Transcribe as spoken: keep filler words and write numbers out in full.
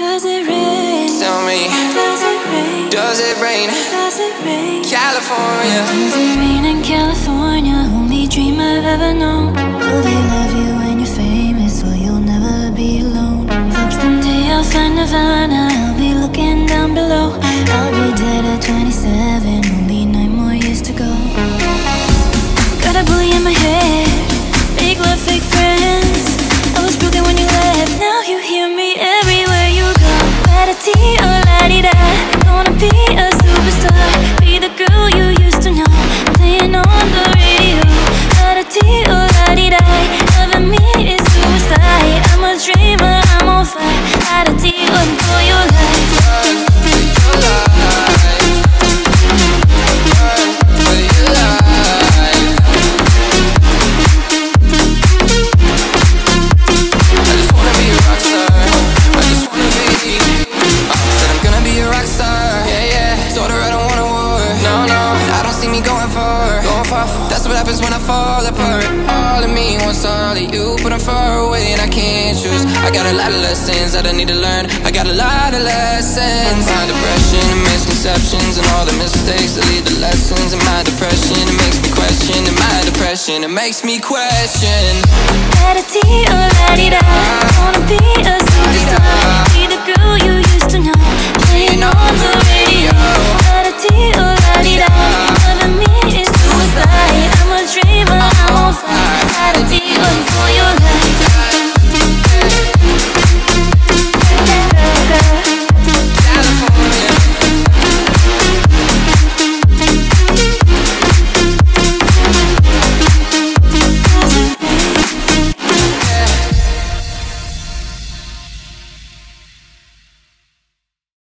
Does it rain? Tell me, Does it rain? does it rain? Does it rain? California. Does it rain in California? Only dream I've ever known. Will they love you when you're famous, or you'll never be alone? Hope someday I'll find Nirvana. I'll be looking down below. I'll be dead at twenty-seven. Only nine more years to go. Got a bully in my head. Fake love, fake friends. I was broken when you left. Now you hear me everywhere you go. La-da-dee, oh la-dee-da. Wanna be a superstar, be the girl you used to know, playing on the radio. La-da-dee, oh la-dee-da. Loving me is suicide. I'm a dreamer, I'm on fire. La-da-dee, one for your life. Your life. For your life. I just wanna be a rock star. I just wanna be. I said I'm gonna be a rock star. Yeah, yeah. Told her I don't wanna war. No, no. I don't see me going far. Going far. That's what happens when I fall apart. All of me wants all of you, but I'm far away and I can't choose. I got a lot of lessons that I need to learn. I got a lot of lessons. My depression and misconceptions and all the mistakes that lead to lessons. And my depression, it makes me question. And my depression, it makes me question. La-da-dee, oh la-dee-da. Wanna